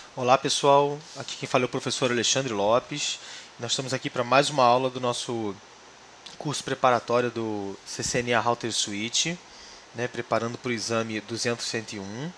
Olá pessoal, aqui quem fala é o professor Alexandre Lopes. Nós estamos aqui para mais uma aula do nosso curso preparatório do CCNA Router Switch, preparando para o exame 200-101.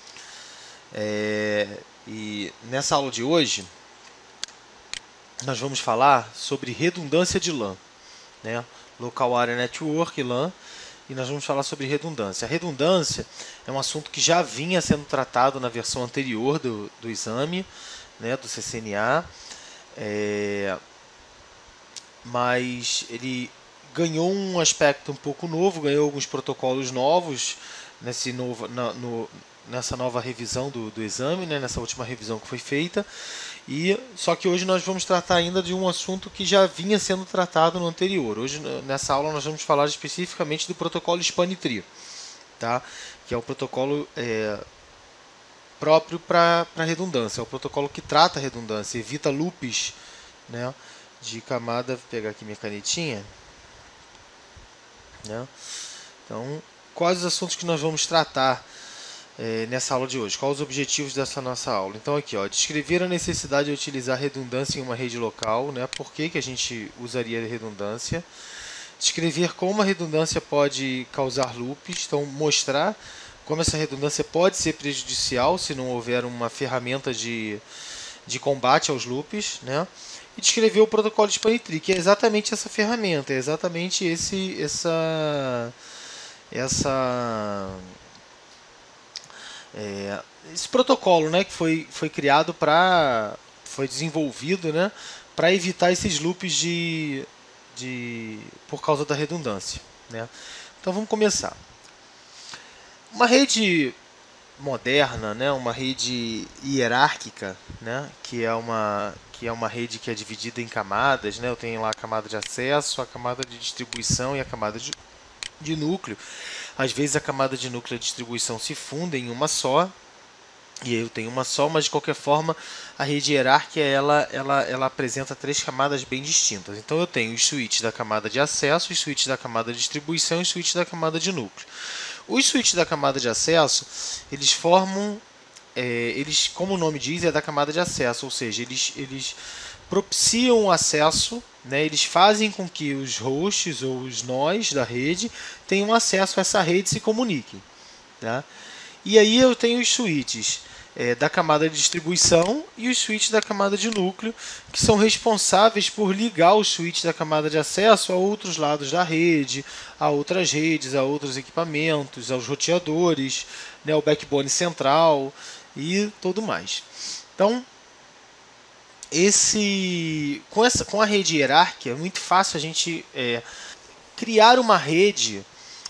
E nessa aula de hoje nós vamos falar sobre redundância de LAN, Local Area Network, LAN, e nós vamos falar sobre redundância. A redundância é um assunto que já vinha sendo tratado na versão anterior do exame, do CCNA, mas ele ganhou um aspecto um pouco novo, ganhou alguns protocolos novos nessa nova revisão do exame, nessa última revisão que foi feita. Só que hoje nós vamos tratar ainda de um assunto que já vinha sendo tratado no anterior. Hoje, nessa aula, nós vamos falar especificamente do protocolo SpanTree, que é o protocolo próprio para redundância. É o protocolo que trata a redundância, evita loops de camada. Vou pegar aqui minha canetinha. Então, quais os assuntos que nós vamos tratar nessa aula de hoje? Quais os objetivos dessa nossa aula? Então aqui, descrever a necessidade de utilizar redundância em uma rede local, por que a gente usaria redundância, descrever como a redundância pode causar loops, então mostrar como essa redundância pode ser prejudicial se não houver uma ferramenta de combate aos loops, e descrever o protocolo de SpanTree, que é exatamente essa ferramenta, é exatamente esse protocolo, que foi criado foi desenvolvido, para evitar esses loops por causa da redundância, Então vamos começar. Uma rede moderna, uma rede hierárquica, que é uma rede que é dividida em camadas, Eu tenho lá a camada de acesso, a camada de distribuição e a camada de núcleo. Às vezes a camada de núcleo e a distribuição se fundem em uma só, e eu tenho uma só, mas de qualquer forma a rede hierárquica ela apresenta três camadas bem distintas. Então eu tenho os switches da camada de acesso, os switches da camada de distribuição e os switches da camada de núcleo. Os switches da camada de acesso, eles formam, como o nome diz, é da camada de acesso, ou seja, eles propiciam o acesso, eles fazem com que os hosts ou os nós da rede tenham acesso a essa rede e se comuniquem. E aí eu tenho os switches da camada de distribuição e os switches da camada de núcleo, que são responsáveis por ligar os switches da camada de acesso a outros lados da rede, a outras redes, a outros equipamentos, aos roteadores, ao backbone central e tudo mais. Então, com a rede hierárquica é muito fácil a gente criar uma rede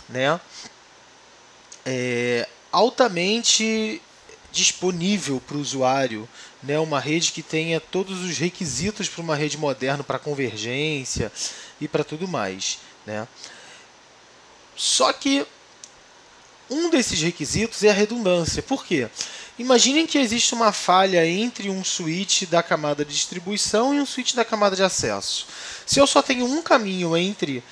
altamente disponível para o usuário, uma rede que tenha todos os requisitos para uma rede moderna, para convergência e para tudo mais. Só que um desses requisitos é a redundância. Por quê? Imaginem que existe uma falha entre um switch da camada de distribuição e um switch da camada de acesso. Se eu só tenho um caminho entre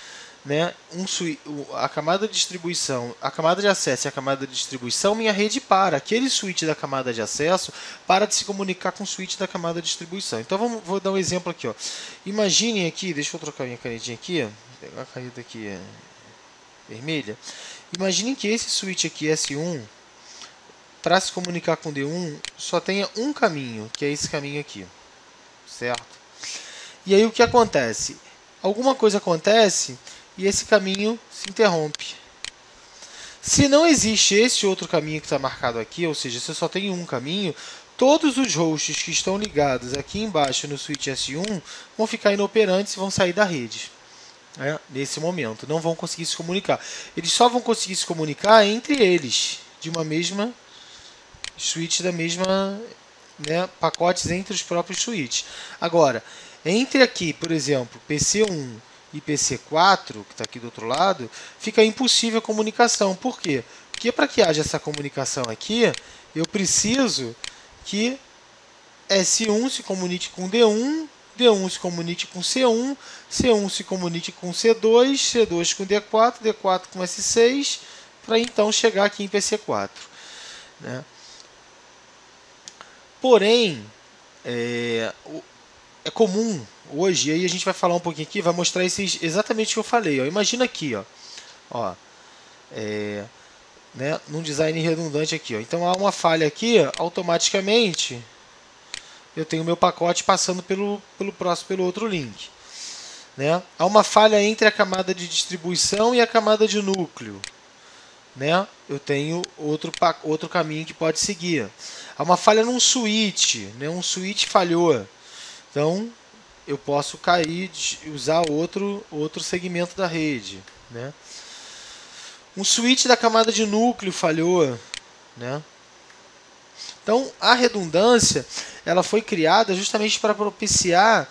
a camada de distribuição, a camada de acesso e a camada de distribuição, minha rede para. Aquele switch da camada de acesso para de se comunicar com o switch da camada de distribuição. Então vou dar um exemplo aqui. Imaginem aqui, deixa eu trocar minha canetinha aqui, vou pegar a caneta aqui vermelha. Imaginem que esse switch aqui S1, para se comunicar com D1, só tenha um caminho, que é esse caminho aqui, certo? E aí o que acontece? Alguma coisa acontece e esse caminho se interrompe. Se não existe esse outro caminho que está marcado aqui, ou seja, se eu só tenho um caminho, todos os hosts que estão ligados aqui embaixo no switch S1 vão ficar inoperantes e vão sair da rede. Nesse momento, não vão conseguir se comunicar. Eles só vão conseguir se comunicar entre eles, de uma mesma switch, da mesma pacotes entre os próprios switches. Agora, entre aqui, por exemplo, PC1 e PC4, que está aqui do outro lado, fica impossível a comunicação. Por quê? Porque para que haja essa comunicação aqui, eu preciso que S1 se comunique com D1, D1 se comunique com C1, C1 se comunique com C2, C2 com D4, D4 com S6, para então chegar aqui em PC4. Porém, é comum hoje, e aí a gente vai falar um pouquinho aqui, vai mostrar exatamente o que eu falei. Ó. Imagina aqui, ó, né, num design redundante aqui. Ó. Então há uma falha aqui, automaticamente eu tenho meu pacote passando pelo outro link. Né? Há uma falha entre a camada de distribuição e a camada de núcleo. Né? Eu tenho outro caminho que pode seguir. Há uma falha num switch, né? Um switch falhou. Então, eu posso cair e usar outro segmento da rede. Né? Um switch da camada de núcleo falhou. Né? Então, a redundância ela foi criada justamente para propiciar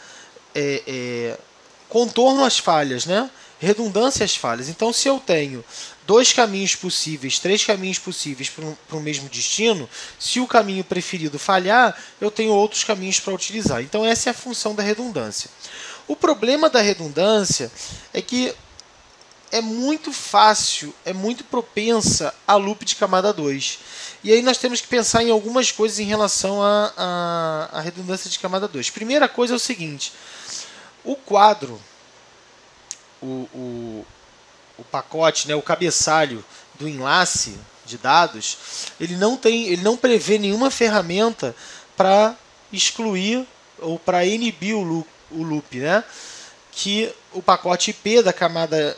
contorno às falhas, né? Redundância às falhas. Então, se eu tenho 2 caminhos possíveis, 3 caminhos possíveis para o mesmo destino, se o caminho preferido falhar, eu tenho outros caminhos para utilizar. Então, essa é a função da redundância. O problema da redundância é que é muito fácil, é muito propensa a loop de camada 2. E aí nós temos que pensar em algumas coisas em relação à redundância de camada 2. Primeira coisa é o seguinte: o quadro, o pacote, né, o cabeçalho do enlace de dados, ele não prevê nenhuma ferramenta para excluir ou para inibir o loop, né? Que o pacote IP da camada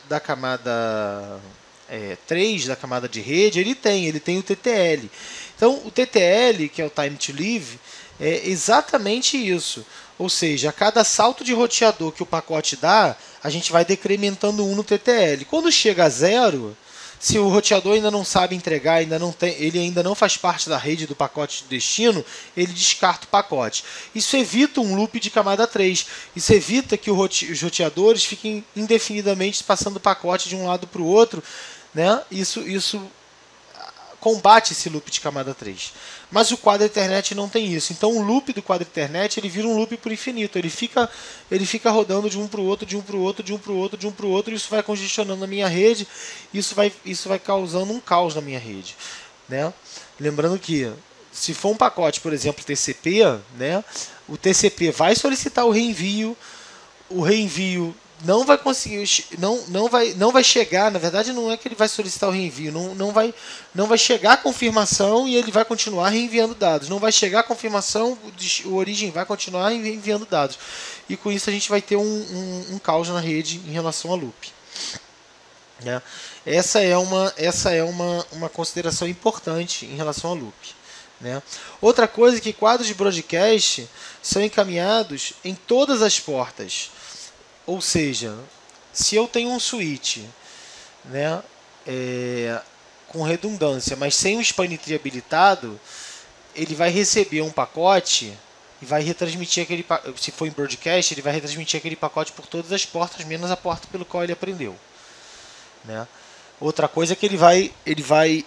3, da camada de rede, ele tem o TTL. Então, o TTL, que é o Time to Live, é exatamente isso. Ou seja, a cada salto de roteador que o pacote dá, a gente vai decrementando 1 no TTL. Quando chega a 0, se o roteador ainda não sabe entregar, ele ainda não faz parte da rede do pacote de destino, ele descarta o pacote. Isso evita um loop de camada 3. Isso evita que os roteadores fiquem indefinidamente passando o pacote de um lado para o outro. Né? Isso combate esse loop de camada 3. Mas o quadro Ethernet não tem isso. Então o loop do quadro Ethernet ele vira um loop por infinito. Ele fica rodando de um para o outro, de um para o outro, de um para o outro, de um para o outro. E isso vai congestionando a minha rede. Isso vai causando um caos na minha rede. Né? Lembrando que se for um pacote, por exemplo, TCP, né, o TCP vai solicitar o reenvio não vai conseguir, não vai chegar, na verdade não é que ele vai solicitar o reenvio, não vai chegar a confirmação e ele vai continuar reenviando dados. Não vai chegar a confirmação, o origem vai continuar reenviando dados. E com isso a gente vai ter um caos na rede em relação a loop. Né? Essa é uma consideração importante em relação a loop. Né? Outra coisa é que quadros de broadcast são encaminhados em todas as portas. Ou seja, se eu tenho um switch, né, com redundância, mas sem o span tree habilitado, ele vai receber um pacote e vai retransmitir aquele pacote. Se for em broadcast, ele vai retransmitir aquele pacote por todas as portas, menos a porta pelo qual ele aprendeu. Né? Outra coisa é que ele vai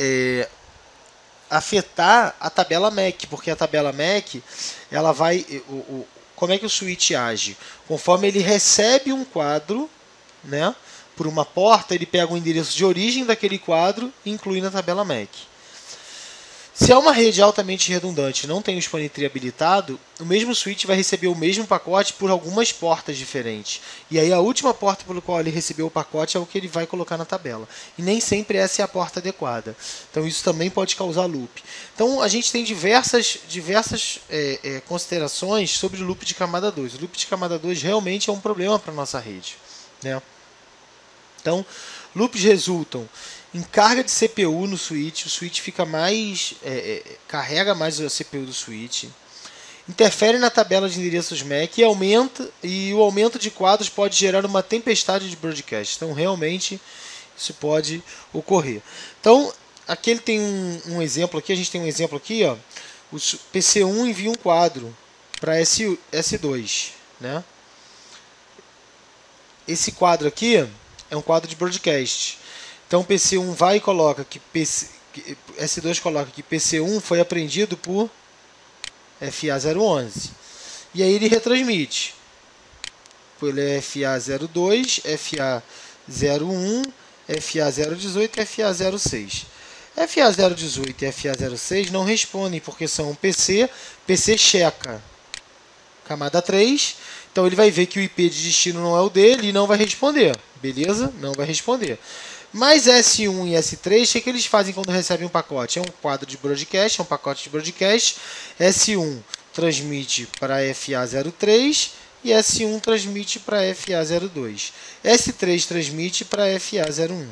afetar a tabela MAC, porque a tabela MAC ela vai como é que o switch age? Conforme ele recebe um quadro, né, por uma porta, ele pega o endereço de origem daquele quadro e inclui na tabela MAC. Se é uma rede altamente redundante e não tem o span tree habilitado, o mesmo switch vai receber o mesmo pacote por algumas portas diferentes. E aí a última porta pelo qual ele recebeu o pacote é o que ele vai colocar na tabela. E nem sempre essa é a porta adequada. Então isso também pode causar loop. Então a gente tem diversas considerações sobre o loop de camada 2. O loop de camada 2 realmente é um problema para a nossa rede. Né? Então, loops resultam em carga de CPU no switch, o switch fica mais carrega mais a CPU do switch, interfere na tabela de endereços MAC e o aumento de quadros pode gerar uma tempestade de broadcast. Então realmente isso pode ocorrer. Então aqui ele tem um exemplo aqui, a gente tem um exemplo aqui, ó, o PC1 envia um quadro para S2, né? Esse quadro aqui é um quadro de broadcast. Então o PC1 vai e coloca que S2 coloca que PC1 foi apreendido por FA011. E aí ele retransmite por FA02, FA01, FA018 e FA06. FA018 e FA06 não respondem porque são um PC, PC checa camada 3, então ele vai ver que o IP de destino não é o dele e não vai responder, beleza? Não vai responder. Mas S1 e S3, o que eles fazem quando recebem um pacote? É um quadro de broadcast, é um pacote de broadcast. S1 transmite para FA03 e S1 transmite para FA02. S3 transmite para FA01.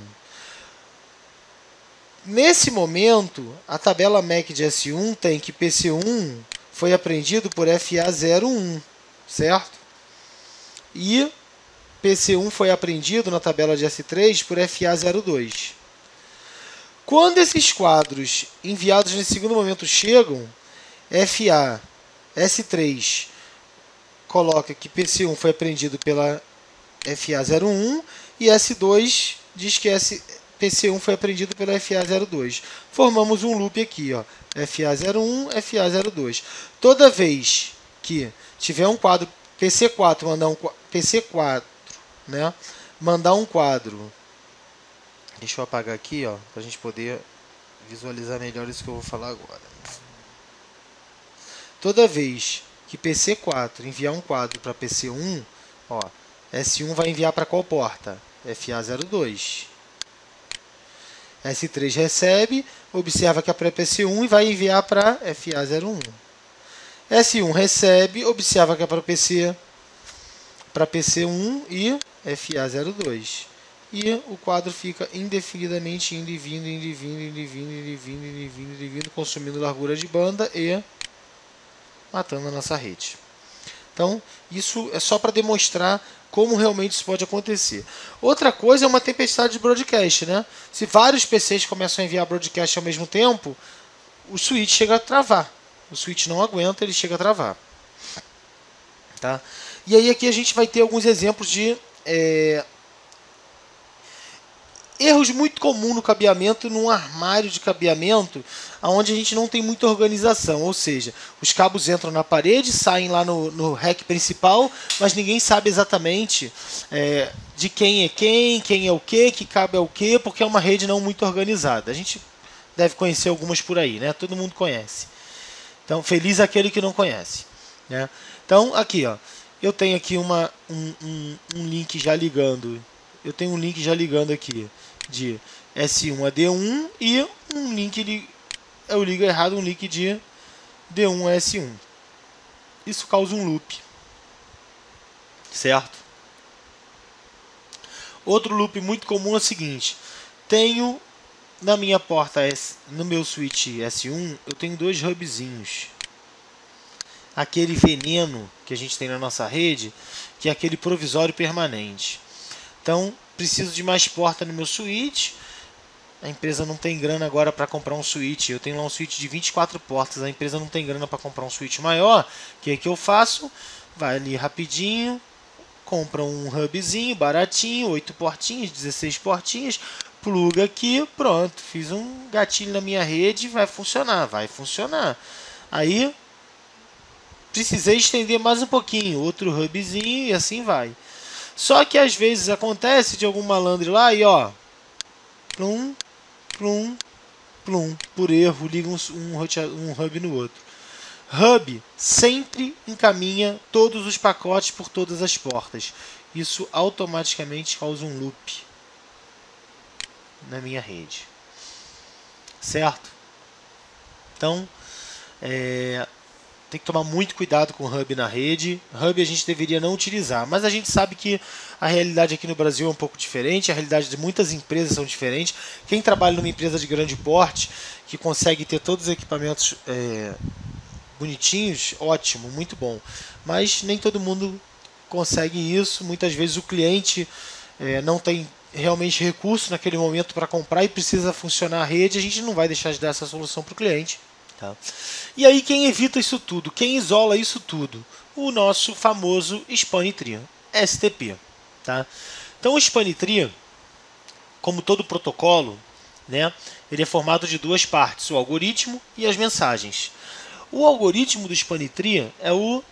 Nesse momento, a tabela MAC de S1 tem que PC1 foi apreendido por FA01, certo? E PC1 foi apreendido na tabela de S3 por FA02. Quando esses quadros enviados nesse segundo momento chegam, S3 coloca que PC1 foi apreendido pela FA01 e S2 diz que PC1 foi apreendido pela FA02. Formamos um loop aqui, ó, FA01, FA02. Toda vez que tiver um quadro PC4 mandar um PC4, né, mandar um quadro. Deixa eu apagar aqui, ó, para a gente poder visualizar melhor isso que eu vou falar agora. Toda vez que PC4 enviar um quadro para PC1, ó, S1 vai enviar para qual porta? FA02. S3 recebe, observa que é para PC1 e vai enviar para FA01. S1 recebe, observa que é para PC1 e FA02. E o quadro fica indefinidamente indo e vindo, indo e vindo, indo e vindo, indo e vindo, indo e vindo, indo e vindo, consumindo largura de banda e matando a nossa rede. Então, isso é só para demonstrar como realmente isso pode acontecer. Outra coisa é uma tempestade de broadcast, né? Se vários PCs começam a enviar broadcast ao mesmo tempo, o switch chega a travar. O switch não aguenta, ele chega a travar. Tá? E aí aqui a gente vai ter alguns exemplos de erros muito comuns no cabeamento, num armário de cabeamento, onde a gente não tem muita organização. Ou seja, os cabos entram na parede, saem lá no rack principal, mas ninguém sabe exatamente de quem é o que cabo é o que, porque é uma rede não muito organizada. A gente deve conhecer algumas por aí, né? Todo mundo conhece. Então, feliz aquele que não conhece, né? Então, aqui, ó, eu tenho aqui um link já ligando. Eu tenho um link já ligando aqui de S1 a D1 e um link eu ligo errado, um link de D1 a S1. Isso causa um loop, certo? Outro loop muito comum é o seguinte: tenho na minha porta no meu switch S1, eu tenho dois hubzinhos. Aquele veneno que a gente tem na nossa rede, que é aquele provisório permanente. Então, preciso de mais porta no meu switch. A empresa não tem grana agora para comprar um switch. Eu tenho lá um switch de 24 portas. A empresa não tem grana para comprar um switch maior. O que é que eu faço? Vai ali rapidinho, compra um hubzinho baratinho, 8 portinhas, 16 portinhas, pluga aqui, pronto. Fiz um gatilho na minha rede, vai funcionar, vai funcionar. Aí, precisei estender mais um pouquinho, outro hubzinho e assim vai. Só que às vezes acontece de algum malandro lá e ó, plum, plum, plum, por erro, liga um hub no outro. Hub sempre encaminha todos os pacotes por todas as portas. Isso automaticamente causa um loop na minha rede. Certo? Então, tem que tomar muito cuidado com o hub na rede. Hub a gente deveria não utilizar, mas a gente sabe que a realidade aqui no Brasil é um pouco diferente, a realidade de muitas empresas são diferentes. Quem trabalha numa empresa de grande porte, que consegue ter todos os equipamentos bonitinhos, ótimo, muito bom. Mas nem todo mundo consegue isso. Muitas vezes o cliente não tem realmente recurso naquele momento para comprar e precisa funcionar a rede. A gente não vai deixar de dar essa solução para o cliente. Tá? E aí quem evita isso tudo? Quem isola isso tudo? O nosso famoso Spanitree, STP. Tá? Então o Spanitree, como todo protocolo, né, ele é formado de duas partes, o algoritmo e as mensagens. O algoritmo do Spanitree é o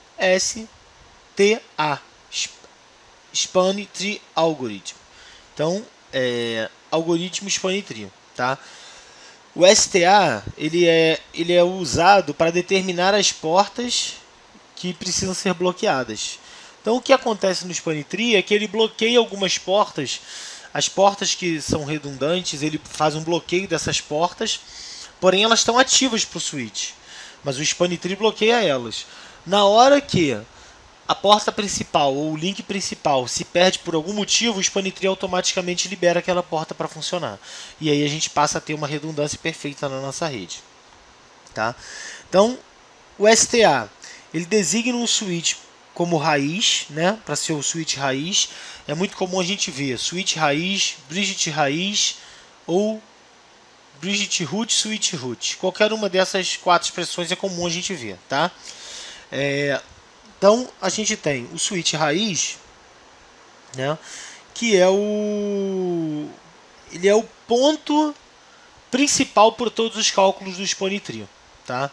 STA, Spanitree Algorithm. Então, algoritmo Spanitree. Tá? O STA ele é usado para determinar as portas que precisam ser bloqueadas. Então o que acontece no Spanitree é que ele bloqueia algumas portas, as portas que são redundantes, ele faz um bloqueio dessas portas, porém elas estão ativas para o switch, mas o Spanitree bloqueia elas. Na hora que a porta principal ou o link principal se perde por algum motivo, o Spanitree automaticamente libera aquela porta para funcionar. E aí a gente passa a ter uma redundância perfeita na nossa rede. Tá? Então, o STA ele designa um switch como raiz, né, para ser o switch raiz. É muito comum a gente ver switch raiz, bridge raiz ou bridge root, switch root. Qualquer uma dessas 4 expressões é comum a gente ver. Tá? Então a gente tem o switch raiz, né, que ele é o ponto principal por todos os cálculos do Spanitree. Tá?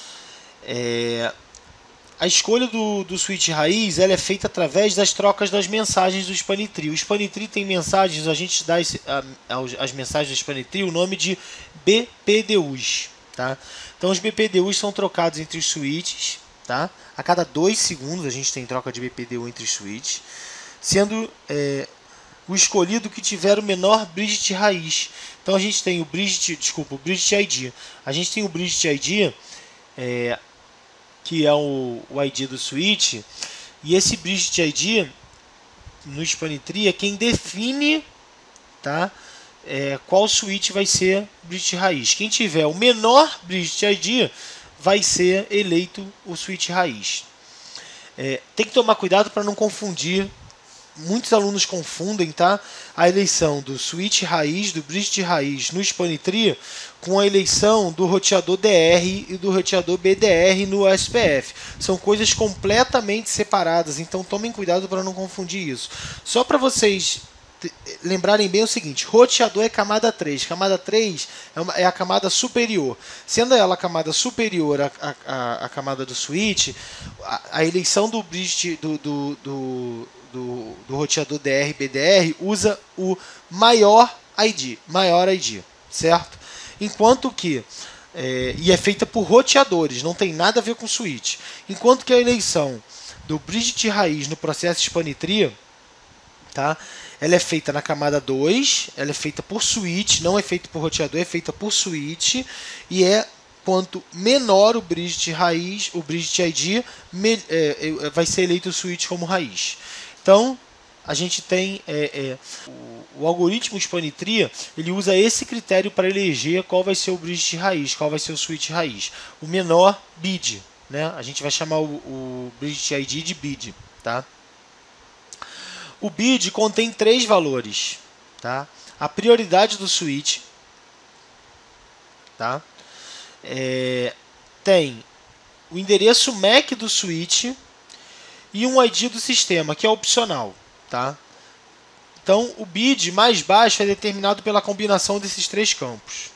A escolha do switch raiz ela é feita através das trocas das mensagens do Spanitree. O Spanitree tem mensagens, a gente dá as mensagens do Spanitree o nome de BPDUs. Tá? Então os BPDUs são trocados entre os switches. Tá? A cada 2 segundos a gente tem troca de BPDU entre os switches, sendo o escolhido que tiver o menor bridge raiz. Então a gente tem o bridge ID. A gente tem o bridge ID, que é o ID do switch, e esse bridge ID no Spanitree é quem define, tá, qual switch vai ser bridge raiz. Quem tiver o menor bridge ID vai ser eleito o switch raiz. Tem que tomar cuidado para não confundir. Muitos alunos confundem, tá, a eleição do switch raiz, do bridge raiz no Spanitree com a eleição do roteador DR e do roteador BDR no SPF. São coisas completamente separadas, então tomem cuidado para não confundir isso. Só para vocês lembrarem bem o seguinte: roteador é camada 3. Camada 3 é a camada superior. Sendo ela a camada superior à camada do switch, a eleição do bridge do roteador DR-BDR usa o maior ID, certo? Enquanto que e é feita por roteadores, não tem nada a ver com switch. Enquanto que a eleição do bridge de raiz no processo Spanitree, tá, ela é feita na camada 2, ela é feita por switch, não é feita por roteador, é feita por switch, e quanto menor o bridge de raiz, o bridge de ID, vai ser eleito o switch como raiz. Então, a gente tem o algoritmo Spanitree, ele usa esse critério para eleger qual vai ser o bridge de raiz, qual vai ser o switch raiz. O menor bid, né? A gente vai chamar o bridge de ID de bid, tá? O bid contém 3 valores, tá? A prioridade do switch, tá? Tem o endereço MAC do switch e um ID do sistema, que é opcional, tá? Então, o bid mais baixo é determinado pela combinação desses 3 campos.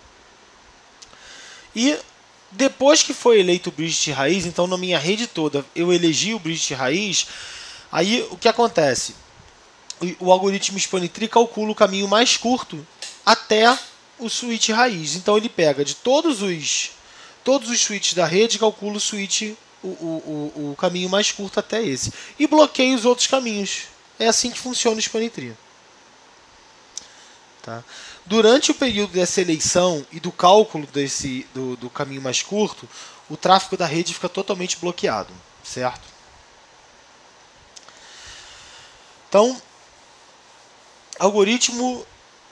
E depois que foi eleito o bridge de raiz, então na minha rede toda eu elegi o bridge de raiz, aí o que acontece? O algoritmo Spanitree calcula o caminho mais curto até o switch raiz. Então ele pega de todos os switches da rede, calcula o caminho mais curto até esse. E bloqueia os outros caminhos. É assim que funciona o Spanitree. Tá? Durante o período dessa eleição e do cálculo do caminho mais curto, o tráfego da rede fica totalmente bloqueado. Certo? Então, algoritmo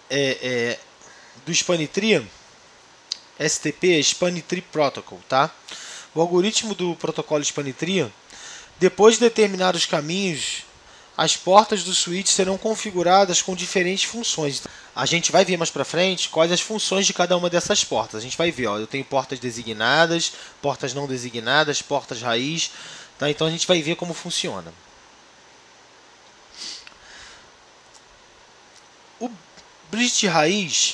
do Spanitree, STP, Spanitree Protocol, tá? O algoritmo do protocolo Spanitree, depois de determinar os caminhos, as portas do switch serão configuradas com diferentes funções. A gente vai ver mais para frente quais as funções de cada uma dessas portas. A gente vai ver, ó, eu tenho portas designadas, portas não designadas, portas raiz, tá? Então a gente vai ver como funciona. O bridge raiz,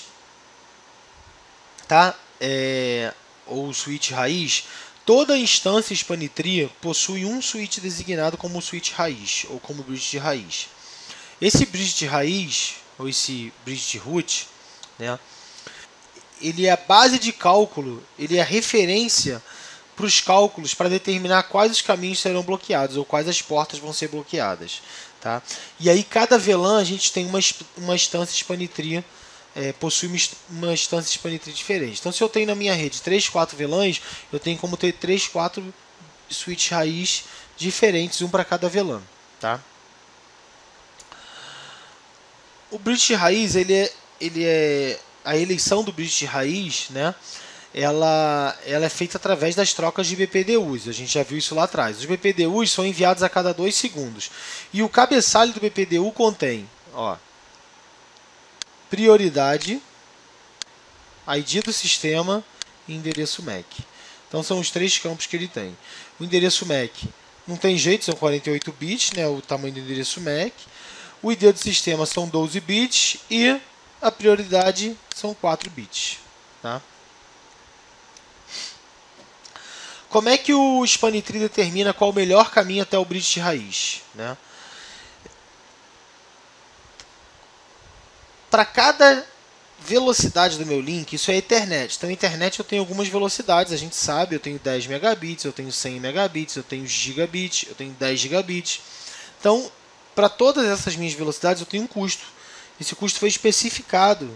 tá? Ou switch raiz, toda instância Spanitree possui um switch designado como switch raiz ou como bridge de raiz. Esse bridge de raiz ou esse bridge de root, né, ele é a base de cálculo, ele é a referência para os cálculos para determinar quais os caminhos serão bloqueados ou quais as portas vão ser bloqueadas. Tá? E aí cada VLAN a gente tem uma instância Spanitree, possui uma instância Spanitree diferente. Então se eu tenho na minha rede 3, 4 VLANs, eu tenho como ter 3, 4 switch raiz diferentes, um para cada VLAN. Tá? O bridge raiz, a eleição do bridge raiz, né? Ela é feita através das trocas de BPDUs. A gente já viu isso lá atrás. Os BPDUs são enviados a cada 2 segundos. E o cabeçalho do BPDU contém, ó, prioridade, ID do sistema e endereço MAC. Então são os 3 campos que ele tem. O endereço MAC não tem jeito, são 48 bits, né, o tamanho do endereço MAC. O ID do sistema são 12 bits e a prioridade são 4 bits. Tá? Como é que o Spanitree determina qual o melhor caminho até o bridge de raiz? Né? Para cada velocidade do meu link, isso é Ethernet. Então, Ethernet eu tenho algumas velocidades, a gente sabe, eu tenho 10 megabits, eu tenho 100 megabits, eu tenho gigabits, eu tenho 10 gigabits. Então, para todas essas minhas velocidades, eu tenho um custo. Esse custo foi especificado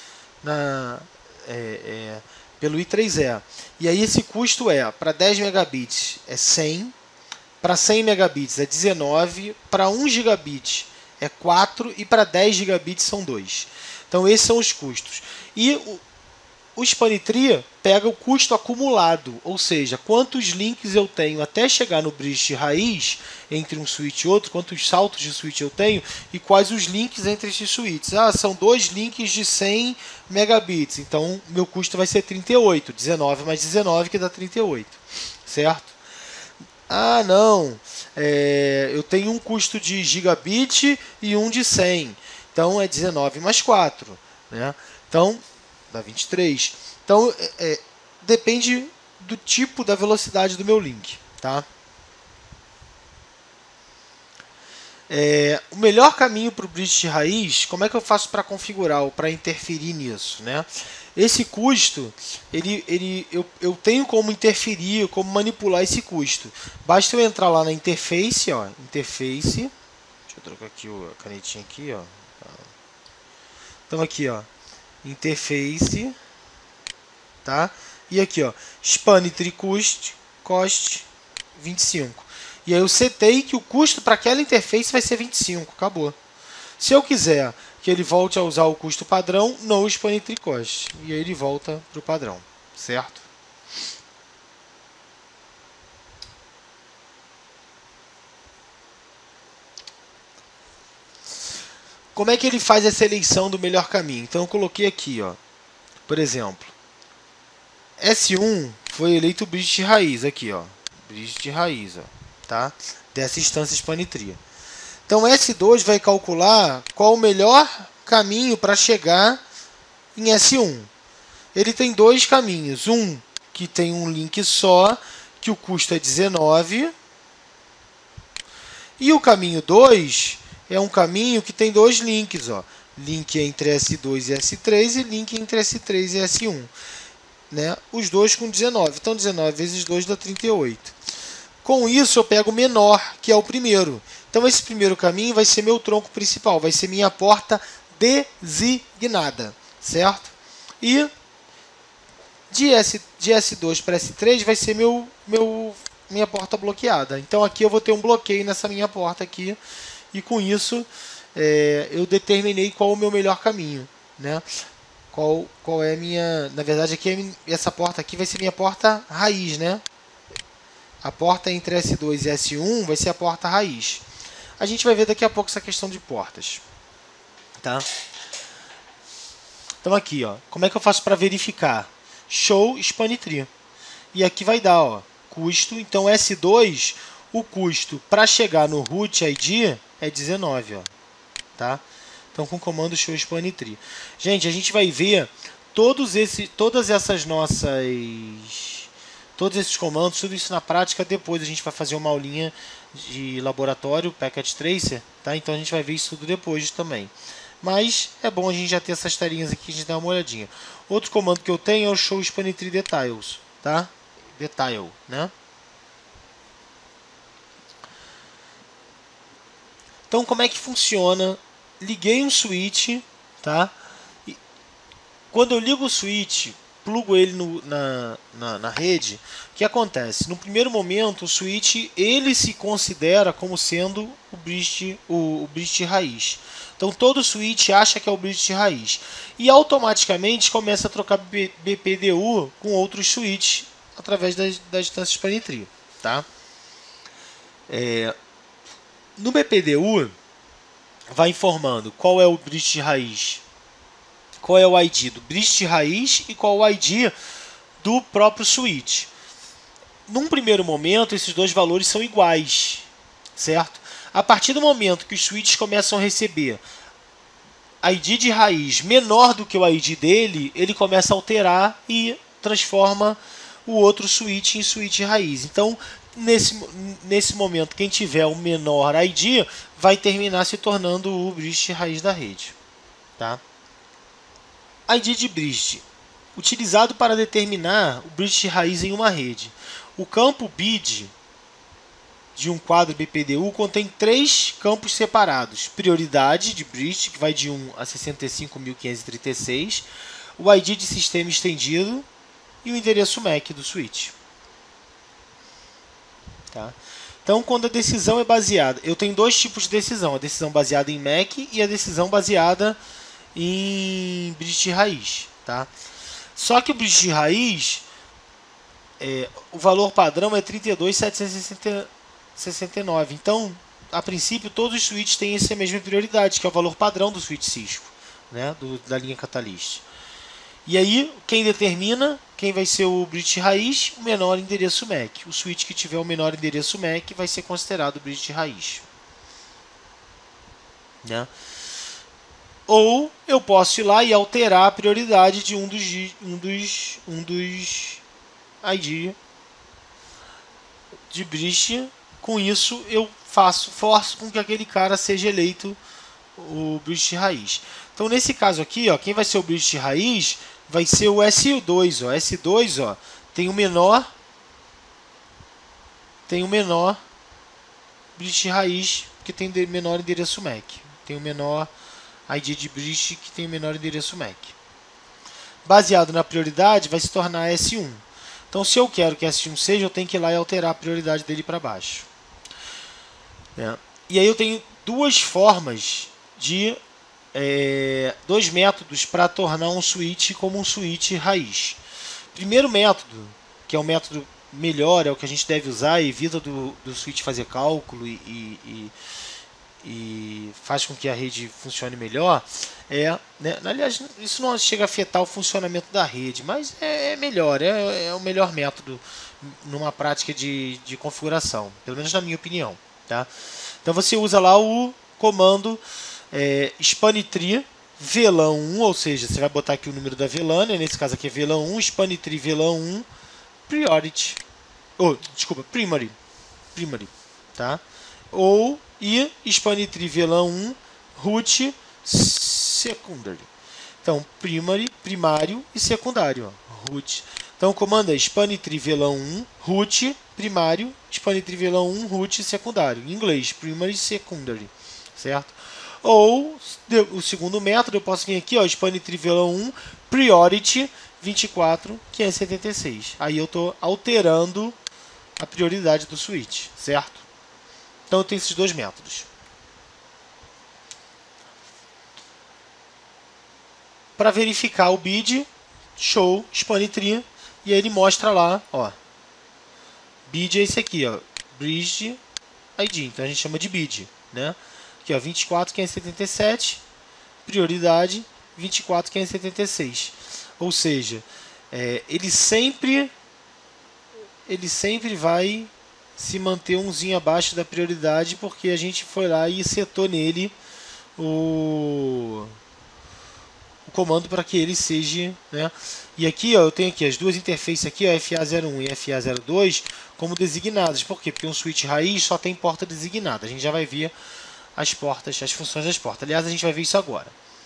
pelo I3E. E aí esse custo para 10 megabits é 100, para 100 megabits é 19, para 1 gigabit é 4 e para 10 gigabits são 2. Então esses são os custos. E o Spanitree pega o custo acumulado, ou seja, quantos links eu tenho até chegar no bridge de raiz entre um switch e outro, quantos saltos de switch eu tenho e quais os links entre esses switches. São 2 links de 100 megabits, então meu custo vai ser 38, 19 mais 19 que dá 38, certo? Não, eu tenho um custo de gigabit e um de 100, então é 19 mais 4, né? Então dá 23. Então, depende do tipo da velocidade do meu link. Tá? O melhor caminho para o bridge de raiz, como é que eu faço para configurar ou para interferir nisso? Né? Esse custo, eu tenho como interferir, como manipular esse custo. Basta eu entrar lá na interface, ó, interface. Deixa eu trocar aqui a canetinha aqui, ó. Então aqui, ó, interface, tá? E aqui, ó, Spanitree cost 25. E aí eu setei que o custo para aquela interface vai ser 25, acabou. Se eu quiser que ele volte a usar o custo padrão, no Spanitree cost. E aí ele volta para o padrão, certo? Como é que ele faz essa eleição do melhor caminho? Então eu coloquei aqui, ó, por exemplo, S1 foi eleito o bridge de raiz, aqui, ó, bridge de raiz, ó, tá? Dessa instância Spanitree. Então S2 vai calcular qual o melhor caminho para chegar em S1. Ele tem 2 caminhos, um que tem um link só, que o custo é 19, e o caminho 2 é um caminho que tem 2 links, ó, link entre S2 e S3 e link entre S3 e S1. Né? Os dois com 19. Então 19 vezes 2 dá 38. Com isso eu pego o menor, que é o primeiro. Então esse primeiro caminho vai ser meu tronco principal, vai ser minha porta designada, certo? E de S2 para S3 vai ser minha porta bloqueada. Então aqui eu vou ter um bloqueio nessa minha porta aqui, e com isso eu determinei qual o meu melhor caminho, né? Qual é a minha... Na verdade, aqui essa porta aqui vai ser minha porta raiz, né? A porta entre S2 e S1 vai ser a porta raiz. A gente vai ver daqui a pouco essa questão de portas. Tá? Então aqui, ó, como é que eu faço para verificar? Show Spanitree. E aqui vai dar, ó, custo. Então S2, o custo para chegar no root ID é 19, ó, tá? Então com o comando show Spanitree. Gente, a gente vai ver todos esses comandos, tudo isso na prática. Depois a gente vai fazer uma aulinha de laboratório, Packet Tracer, tá? Então a gente vai ver isso tudo depois também. mas é bom a gente já ter essas tarinhas aqui, a gente dá uma olhadinha. Outro comando que eu tenho é o show SpanTree Details, tá? Detail, né? Então, como é que funciona? Liguei um switch, tá? E quando eu ligo o switch, plugo ele na rede, o que acontece? No primeiro momento, o switch ele se considera como sendo o bridge raiz. Então, todo switch acha que é o bridge raiz. E automaticamente começa a trocar BPDU com outros switches através da distância SpanTree, tá? No BPDU, vai informando qual é o bridge raiz, qual é o ID do bridge raiz e qual é o ID do próprio switch. Num primeiro momento, esses dois valores são iguais, certo? A partir do momento que os switches começam a receber ID de raiz menor do que o ID dele, ele começa a alterar e transforma o outro switch em switch raiz. Então, nesse momento, quem tiver o menor ID vai terminar se tornando o bridge raiz da rede. Tá? ID de bridge, utilizado para determinar o bridge raiz em uma rede. O campo BID de um quadro BPDU contém 3 campos separados. Prioridade de bridge, que vai de 1 a 65.536, o ID de sistema estendido e o endereço MAC do switch. Tá? Então, quando a decisão é baseada... Eu tenho dois tipos de decisão. A decisão baseada em MAC e a decisão baseada em bridge raiz. Tá? Só que o bridge raiz, o valor padrão é 32.769. Então, a princípio, todos os switches têm essa mesma prioridade, que é o valor padrão do switch Cisco, né? Da linha Catalyst. E aí, quem determina quem vai ser o bridge raiz? O menor endereço MAC. O switch que tiver o menor endereço MAC vai ser considerado bridge raiz. Né? Ou eu posso ir lá e alterar a prioridade de um dos ID de bridge. Com isso, eu forço com que aquele cara seja eleito o bridge raiz. Então, nesse caso aqui, ó, quem vai ser o bridge raiz vai ser o S2. Ó. S2 ó, tem o menor bridge raiz que tem menor endereço MAC. Tem o menor ID de bridge que tem o menor endereço MAC. Baseado na prioridade, vai se tornar S1. Então, se eu quero que S1 seja, eu tenho que ir lá e alterar a prioridade dele para baixo. E aí eu tenho duas formas de... dois métodos para tornar um switch como um switch raiz. Primeiro método, que é o método melhor, é o que a gente deve usar, evita do switch fazer cálculo e faz com que a rede funcione melhor, né, aliás, isso não chega a afetar o funcionamento da rede, mas é melhor, é o melhor método numa prática de configuração, pelo menos na minha opinião. Tá? Então você usa lá o comando SpanTree VLAN 1, ou seja, você vai botar aqui o número da VLAN, né? Nesse caso aqui é VLAN 1, SpanTree VLAN 1, primary, tá? Ou SpanTree VLAN 1, root secondary. Então, primário e secundário, ó, root. Então o comando é SpanTree VLAN 1, root, primário, SpanTree VLAN 1, root, secundário. Em inglês, primary e secondary, certo? Ou, o segundo método, eu posso vir aqui, ó, SpanTree VLAN 1, priority 24.576. Aí eu estou alterando a prioridade do switch, certo? Então eu tenho esses dois métodos. Para verificar o BID, show SpanTree, e aí ele mostra lá, ó, BID é esse aqui, ó, bridge ID, então a gente chama de BID, né? Aqui, ó, 24.577, prioridade 24.576. Ou seja, ele sempre vai se manter umzinho abaixo da prioridade, porque a gente foi lá e setou nele o comando para que ele seja, né? E aqui, ó, eu tenho aqui as duas interfaces aqui, ó, FA01 e FA02, como designadas. Por quê? Porque um switch raiz só tem porta designada. A gente já vai ver as portas, as funções das portas. Aliás, a gente vai ver isso agora.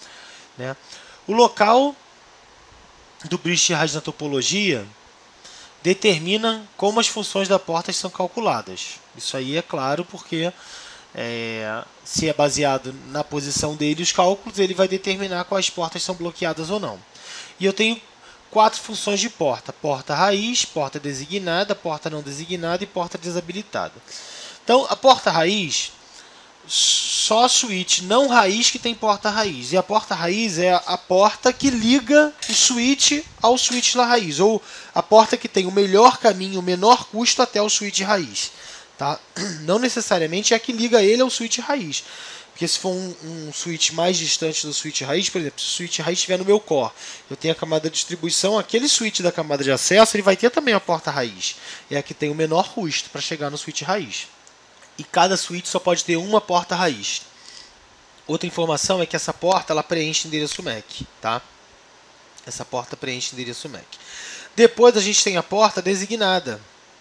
né? O local do bridge raiz na topologia determina como as funções da porta são calculadas. Isso aí é claro porque se é baseado na posição dele os cálculos, ele vai determinar quais portas são bloqueadas ou não. E eu tenho 4 funções de porta: porta raiz, porta designada, porta não designada e porta desabilitada. Então, a porta raiz, só a switch não raiz que tem porta raiz. E a porta raiz é a porta que liga o switch ao switch da raiz, ou a porta que tem o melhor caminho, o menor custo até o switch raiz. Tá? Não necessariamente é a que liga ele ao switch raiz. Porque se for um switch mais distante do switch raiz, por exemplo, se o switch raiz estiver no meu core, eu tenho a camada de distribuição, aquele switch da camada de acesso ele vai ter também a porta raiz. É a que tem o menor custo para chegar no switch raiz. E cada switch só pode ter uma porta raiz. Outra informação é que essa porta ela preenche endereço MAC. Tá? Essa porta preenche endereço MAC. Depois a gente tem a porta designada.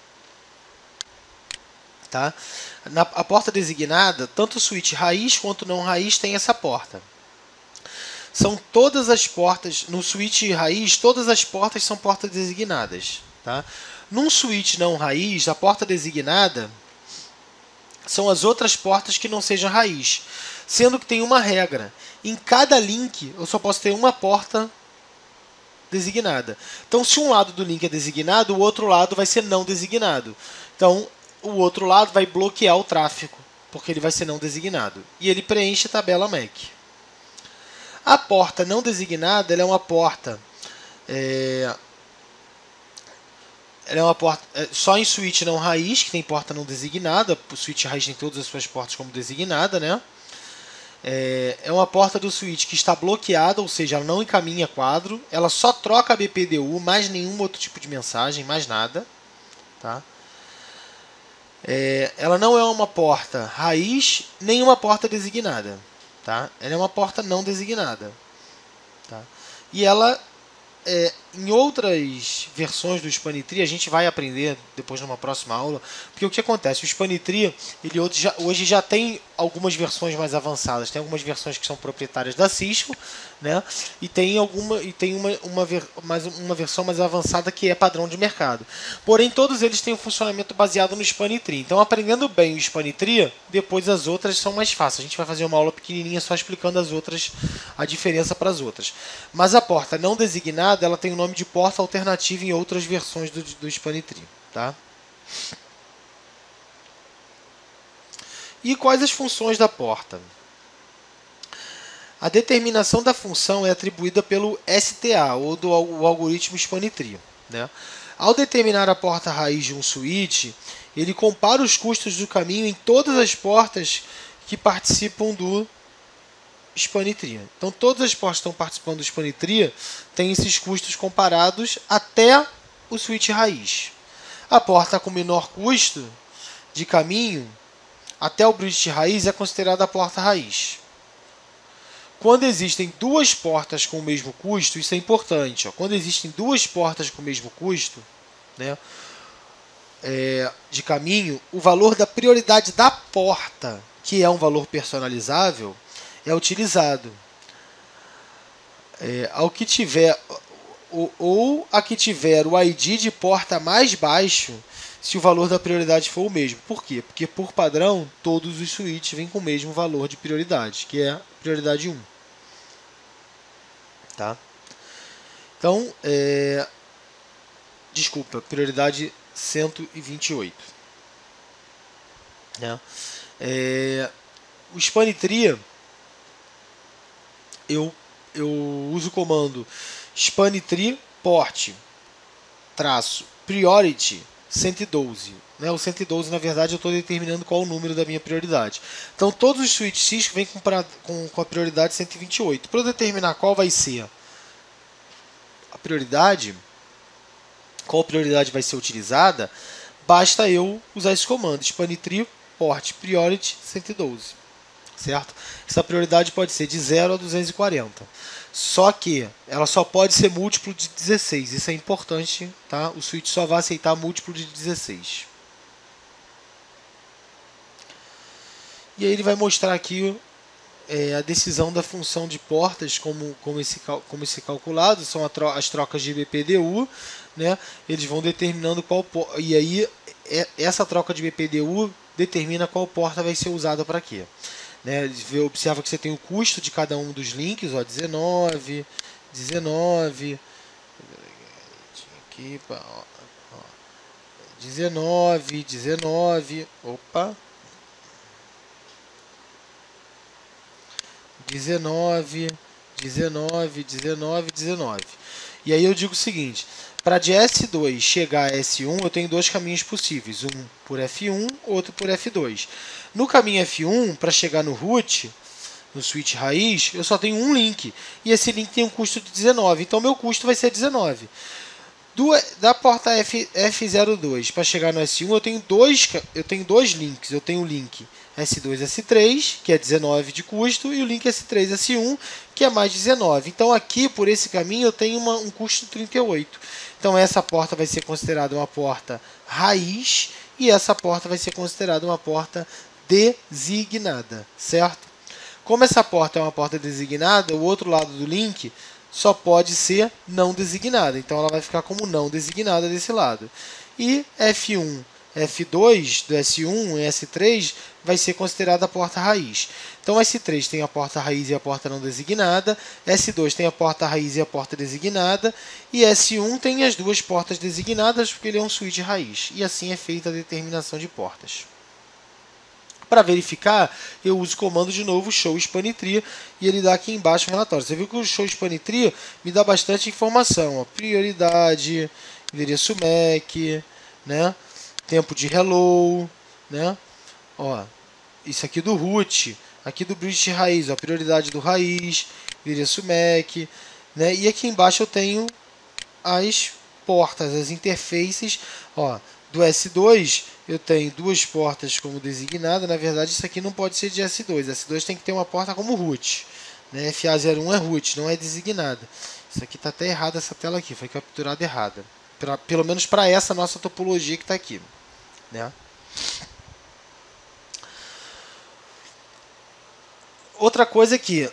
Tá? A porta designada, tanto o switch raiz quanto não raiz tem essa porta. São todas as portas, no switch raiz, todas as portas são portas designadas. Tá? Num switch não raiz, a porta designada são as outras portas que não sejam raiz. Sendo que tem uma regra. Em cada link, eu só posso ter uma porta designada. Então, se um lado do link é designado, o outro lado vai ser não designado. Então, o outro lado vai bloquear o tráfego, porque ele vai ser não designado. E ele preenche a tabela MAC. A porta não designada ela é uma porta... ela é uma porta só em switch não raiz, que tem porta não designada. O switch raiz tem todas as suas portas como designada, né? É uma porta do switch que está bloqueada, ou seja, ela não encaminha quadro. Ela só troca a BPDU, mais nenhum outro tipo de mensagem, mais nada. Tá? Ela não é uma porta raiz, nem uma porta designada. Tá? Ela é uma porta não designada. Tá? E ela, em outras versões do Spanitree, a gente vai aprender depois numa próxima aula, porque o que acontece? O Spanitree ele hoje já tem algumas versões mais avançadas, tem algumas versões que são proprietárias da Cisco, né? E tem uma versão mais avançada que é padrão de mercado. Porém, todos eles têm um funcionamento baseado no Spanitree. Então, aprendendo bem o Spanitree, depois as outras são mais fáceis. A gente vai fazer uma aula pequenininha só explicando as outras, a diferença para as outras. Mas a porta não designada, ela tem o nome de porta alternativa em outras versões do Spanitree, tá? E quais as funções da porta? A determinação da função é atribuída pelo STA, ou do algoritmo Spanitree, né? Ao determinar a porta raiz de um switch, ele compara os custos do caminho em todas as portas que participam do Spanitree. Então, todas as portas que estão participando do Spanitree têm esses custos comparados até o switch raiz. A porta com menor custo de caminho até o bridge raiz é considerada a porta raiz. Quando existem duas portas com o mesmo custo, isso é importante. Quando existem duas portas com o mesmo custo, né, de caminho, o valor da prioridade da porta, que é um valor personalizável, é utilizado. Ao que tiver ou a que tiver o ID de porta mais baixo, se o valor da prioridade for o mesmo. Por quê? Porque, por padrão, todos os switches vêm com o mesmo valor de prioridade, que é a prioridade 1. Tá? Então, desculpa, prioridade 128. Né? O Spanitree, eu uso o comando Spanitree port -priority 112. Né? O 112, na verdade, eu estou determinando qual o número da minha prioridade. Então, todos os switches Cisco vêm com a prioridade 128. Para eu determinar qual vai ser a prioridade, qual prioridade vai ser utilizada, basta eu usar esse comando, Spanitree port priority 112. Certo? Essa prioridade pode ser de 0 a 240. Só que ela só pode ser múltiplo de 16. Isso é importante, tá? O switch só vai aceitar múltiplo de 16. E aí ele vai mostrar aqui a decisão da função de portas, como esse calculado, são as trocas de BPDU, né? Eles vão determinando qual e aí essa troca de BPDU determina qual porta vai ser usada para quê. Né? Observa que você tem o custo de cada um dos links, ó, 19, aqui, ó, 19, opa, 19. E aí eu digo o seguinte, para de S2 chegar a S1, eu tenho dois caminhos possíveis, um por F1, outro por F2. No caminho F1, para chegar no root, no switch raiz, eu só tenho um link, e esse link tem um custo de 19, então meu custo vai ser 19. Da porta F02 para chegar no S1, eu tenho dois links. Eu tenho o link S2, S3, que é 19 de custo, e o link S3, S1, que é mais 19. Então aqui, por esse caminho, eu tenho um custo de 38. Então essa porta vai ser considerada uma porta raiz, e essa porta vai ser considerada uma porta designada, certo? Como essa porta é uma porta designada, o outro lado do link só pode ser não designada. Então ela vai ficar como não designada desse lado. E F1, F2 do S1 e S3 vai ser considerada a porta raiz. Então S3 tem a porta raiz e a porta não designada, S2 tem a porta raiz e a porta designada, e S1 tem as duas portas designadas porque ele é um switch raiz. E assim é feita a determinação de portas. Para verificar, eu uso o comando de novo show SpanTree e ele dá aqui embaixo o relatório. Você viu que o show SpanTree me dá bastante informação. Ó, prioridade, endereço MAC, né? Tempo de hello, né? Ó, isso aqui do root, aqui do bridge raiz, ó, prioridade do raiz, endereço MAC, né? E aqui embaixo eu tenho as portas, as interfaces, ó. Do S2 eu tenho duas portas como designada. Na verdade isso aqui não pode ser de S2. S2 tem que ter uma porta como root, né? FA01 é root, não é designada. Isso aqui está até errado, essa tela aqui foi capturada errada, pelo menos para essa nossa topologia que está aqui, né? Outra coisa aqui,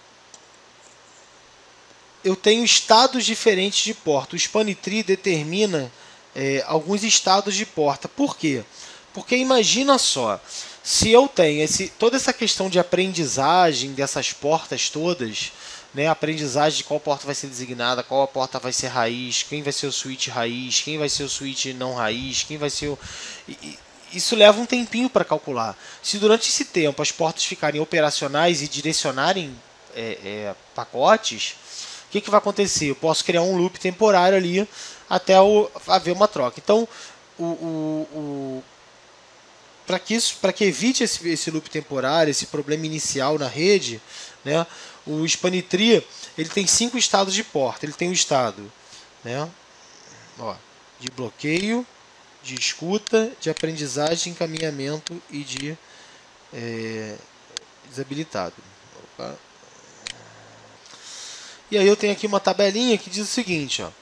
eu tenho estados diferentes de porta. O SpanTree determina alguns estados de porta. Por quê? Porque imagina só, se eu tenho toda essa questão de aprendizagem dessas portas todas, né, aprendizagem de qual porta vai ser designada, qual a porta vai ser raiz, quem vai ser o switch raiz, quem vai ser o switch não raiz, quem vai ser o... Isso leva um tempinho para calcular. Se durante esse tempo as portas ficarem operacionais e direcionarem pacotes, o que vai acontecer? Eu posso criar um loop temporário ali até haver uma troca. Então, para que evite esse loop temporário, esse problema inicial na rede, né, o SpanTree ele tem 5 estados de porta. Ele tem o estado, né, ó, de bloqueio, de escuta, de aprendizagem, encaminhamento e de desabilitado. Opa. E aí eu tenho aqui uma tabelinha que diz o seguinte, ó,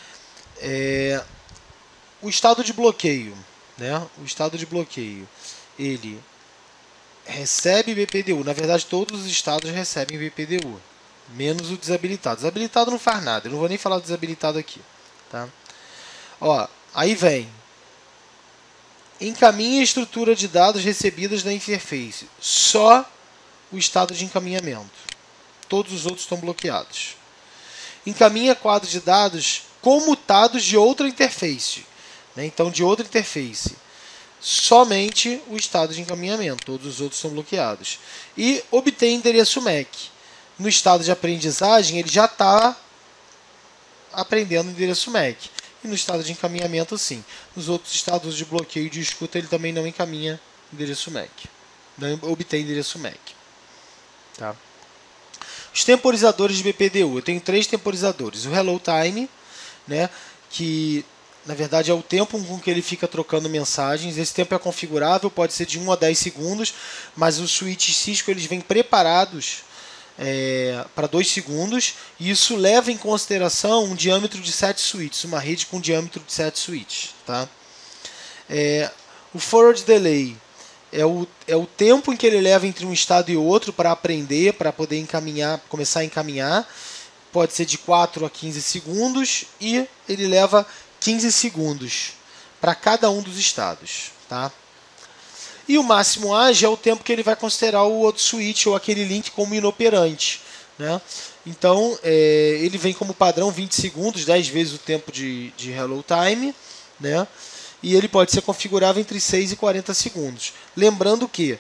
o estado de bloqueio, né? O estado de bloqueio, ele recebe BPDU. Na verdade, todos os estados recebem BPDU, menos o desabilitado. Desabilitado não faz nada. Eu não vou nem falar do desabilitado aqui, tá? Ó, aí vem encaminha a estrutura de dados recebidas da interface. Só o estado de encaminhamento. Todos os outros estão bloqueados. Encaminha quadro de dados comutados de outra interface, né? Então, de outra interface. Somente o estado de encaminhamento. Todos os outros são bloqueados. E obtém endereço MAC. No estado de aprendizagem, ele já está aprendendo endereço MAC. E no estado de encaminhamento, sim. Nos outros estados de bloqueio e de escuta, ele também não encaminha endereço MAC. Não obtém endereço MAC. Tá? Os temporizadores de BPDU. Eu tenho 3 temporizadores. O Hello Time, né, que na verdade é o tempo com que ele fica trocando mensagens. Esse tempo é configurável, pode ser de 1 a 10 segundos, mas os switches Cisco eles vêm preparados para 2 segundos, e isso leva em consideração um diâmetro de 7 switches, uma rede com diâmetro de 7 switches. Tá? O Forward Delay é o tempo em que ele leva entre um estado e outro para aprender, para poder encaminhar, começar a encaminhar. Pode ser de 4 a 15 segundos e ele leva 15 segundos para cada um dos estados. Tá? E o máximo age é o tempo que ele vai considerar o outro switch ou aquele link como inoperante. Né? Então, ele vem como padrão 20 segundos, 10 vezes o tempo de hello time. Né? E ele pode ser configurável entre 6 e 40 segundos. Lembrando que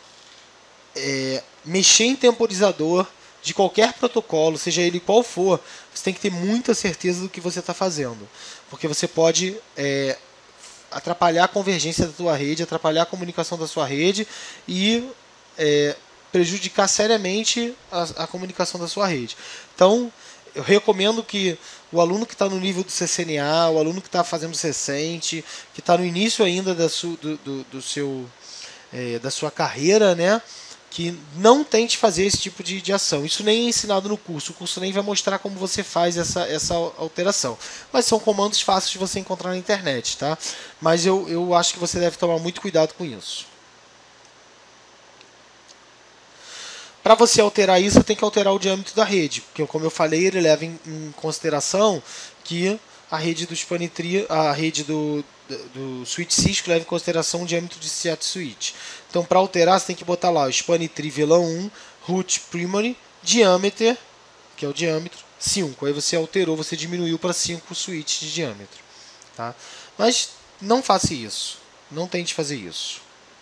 mexer em temporizador de qualquer protocolo, seja ele qual for, você tem que ter muita certeza do que você está fazendo. Porque você pode atrapalhar a convergência da tua rede, atrapalhar a comunicação da sua rede e prejudicar seriamente a comunicação da sua rede. Então, eu recomendo que o aluno que está no nível do CCNA, o aluno que está fazendo Cecente, que está no início ainda da sua carreira, né, que não tente fazer esse tipo de ação. Isso nem é ensinado no curso. O curso nem vai mostrar como você faz essa alteração. Mas são comandos fáceis de você encontrar na internet. Tá? Mas eu acho que você deve tomar muito cuidado com isso. Para você alterar isso, você tem que alterar o diâmetro da rede. Porque, como eu falei, ele leva em consideração que a rede do Spanitree, a rede do switch Cisco leva em consideração o diâmetro de set switch. Então, para alterar, você tem que botar lá o Spanitree VLAN 1, root primary, diâmetro, que é o diâmetro, 5. Aí você alterou, você diminuiu para 5 switches de diâmetro. Tá? Mas não faça isso. Não tente fazer isso.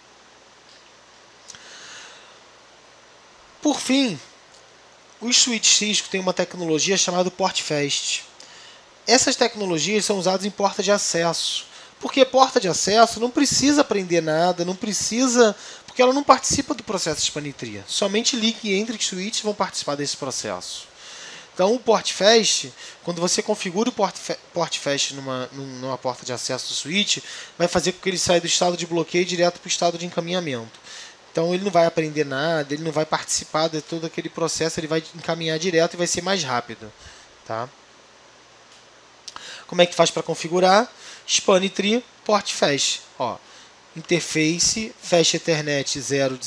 Por fim, os switches Cisco têm uma tecnologia chamada PortFast. Essas tecnologias são usadas em porta de acesso. Porque porta de acesso não precisa aprender nada, não precisa, porque ela não participa do processo de Spanitree. Somente link entre switches vão participar desse processo. Então o PortFast, quando você configura o PortFast numa porta de acesso do switch, vai fazer com que ele saia do estado de bloqueio direto para o estado de encaminhamento. Então ele não vai aprender nada, ele não vai participar de todo aquele processo, ele vai encaminhar direto e vai ser mais rápido. Tá? Como é que faz para configurar? Spanitree PortFast. Interface Fast Ethernet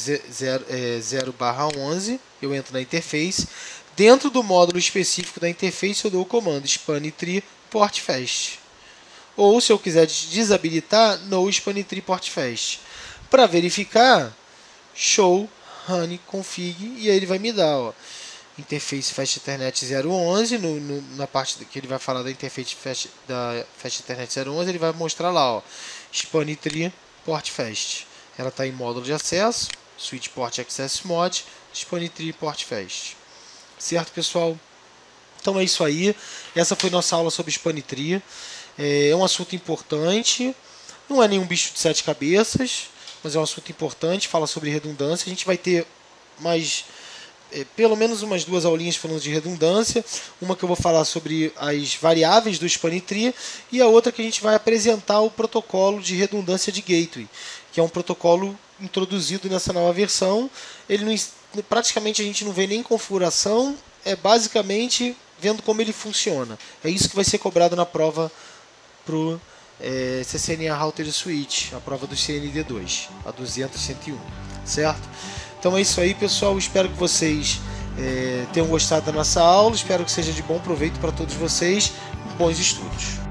0/11. Eu entro na interface. Dentro do módulo específico da interface eu dou o comando Spanitree PortFast. Ou se eu quiser desabilitar, no Spanitree PortFast. Para verificar, show honey config e aí ele vai me dar interface Fast Ethernet 011, na parte que ele vai falar da interface Fast Ethernet 011, ele vai mostrar lá, Spanitree PortFast. Ela está em módulo de acesso, Switch Port Access Mod, Spanitree PortFast. Certo, pessoal? Então é isso aí. Essa foi nossa aula sobre Spanitree. É um assunto importante, não é nenhum bicho de 7 cabeças, mas é um assunto importante, fala sobre redundância. A gente vai ter pelo menos umas 2 aulinhas falando de redundância, uma que eu vou falar sobre as variáveis do Spanitree e a outra que a gente vai apresentar o protocolo de redundância de gateway, que é um protocolo introduzido nessa nova versão. Ele praticamente a gente não vê nem configuração, é basicamente vendo como ele funciona. É isso que vai ser cobrado na prova para o CCNA Router e Switch, a prova do CND2, a 200-101, certo? Então é isso aí, pessoal. Espero que vocês tenham gostado da nossa aula. Espero que seja de bom proveito para todos vocês. Bons estudos.